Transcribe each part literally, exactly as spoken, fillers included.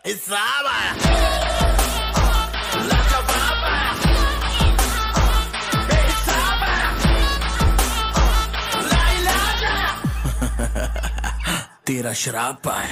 हिसाब आया, लाजवाब आया, बेहिसाब आया, लाइलाज आया, तेरा शराब आया।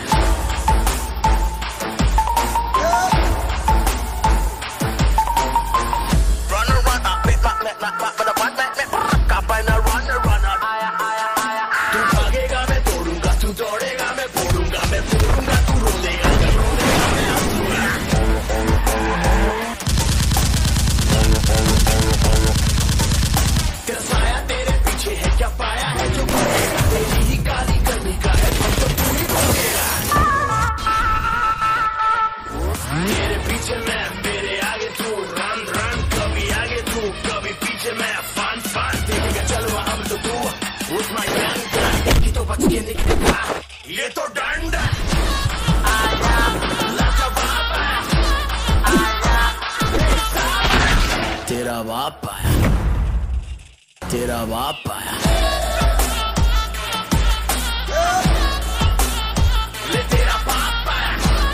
ये तो डंड आया, लाजवाब आया, आया, तेरा बाप आया, तेरा बाप आया, ले तेरा बाप आया।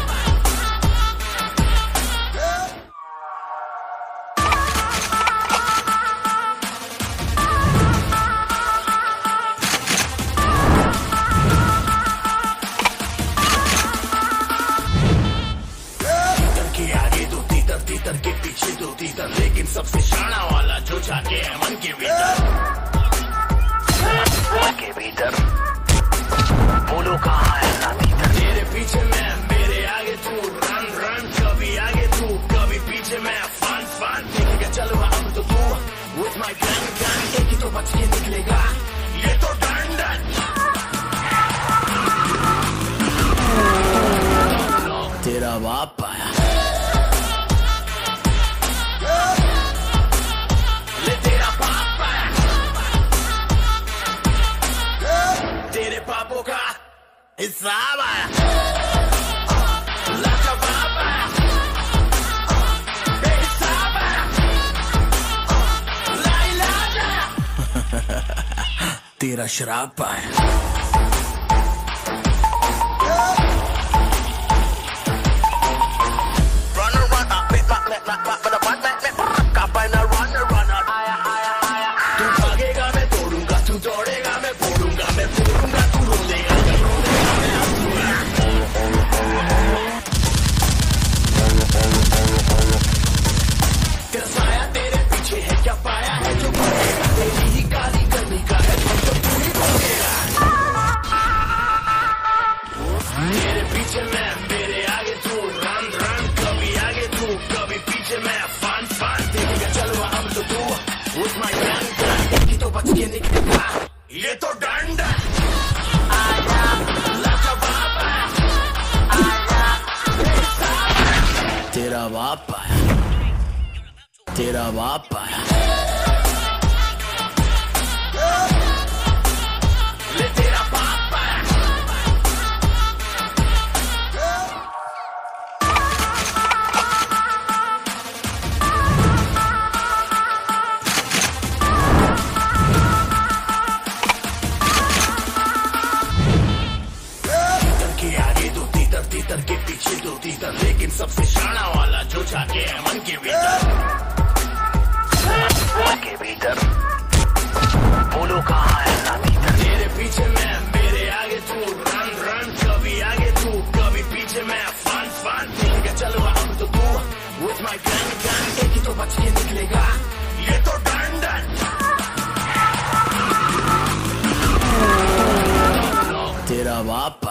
तीतर के पीछे दो तीतर, लेकिन सबसे शाना वाला जो जाके है मन के भीतर, मन के भीतर। बोलो कहाँ है ना तीतर? तेरे पीछे मैं, मेरे आगे तू, रन रन, कभी आगे तू, कभी पीछे मैं, फन फन। देखेगा चलो अब तो तू, with my gun gun, एक ही तो बच के निकलेगा, ये तो डंड। तेरा बाप आया, हिसाब आया, लाजवाब आया, बेहिसाब आया, लाइलाज आया, तेरा शराब आया। ये तो डंड आया, लाजवाब आया, आया, तेरा बाप आया, तेरा बाप आया, ले तेरा बाप आया। तीतर के पीछे दो तीतर, लेकिन सबसे शाना वाला जो जाके है मन के भीतर, मन के भीतर। बोलो कहाँ है ना तीतर? तेरे पीछे मैं, मेरे आगे तू, रन रन, कभी आगे तू, कभी पीछे मैं, फन फन। देखेगा चलो अब तो तू, with my gun gun, एक ही तो बच के निकलेगा, ये तो डंड। तेरा बाप